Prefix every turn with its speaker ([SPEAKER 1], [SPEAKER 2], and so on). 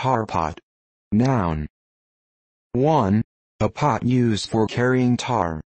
[SPEAKER 1] Tarpot. Noun. 1. A pot used for carrying tar.